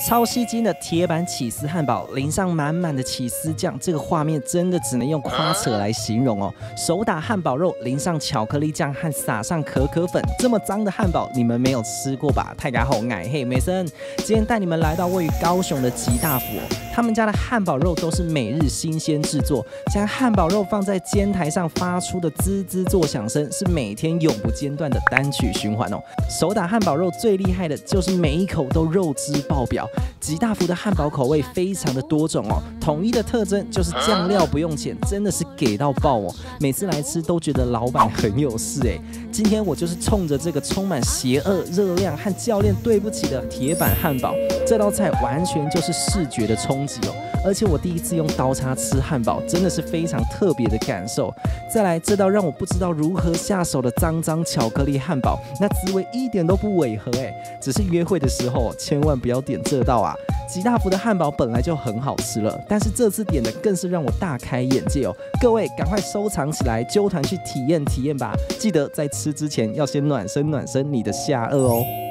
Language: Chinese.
超吸睛的铁板起司汉堡，淋上满满的起司酱，这个画面真的只能用夸扯来形容哦。手打汉堡肉，淋上巧克力酱和撒上可可粉，这么脏的汉堡你们没有吃过吧？太嘎好矮嘿，美森，今天带你们来到位于高雄的吉大福哦，他们家的汉堡肉都是每日新鲜制作，将汉堡肉放在煎台上发出的滋滋作响声，是每天永不间断的单曲循环哦。手打汉堡肉最厉害的就是每一口都肉汁爆表。吉大福的汉堡口味非常的多种哦，统一的特征就是酱料不用钱，真的是给到爆哦！每次来吃都觉得老板很有事哎。今天我就是冲着这个充满邪恶、热量和教练对不起的铁板汉堡，这道菜完全就是视觉的冲击哦！而且我第一次用刀叉吃汉堡，真的是非常特别的感受。再来这道让我不知道如何下手的脏脏巧克力汉堡，那滋味一点都不违和哎，只是约会的时候千万不要点这道啊！吉大福的汉堡本来就很好吃了，但是这次点的更是让我大开眼界哦！各位赶快收藏起来，揪团去体验体验吧！记得在吃之前要先暖身暖身你的下颚哦。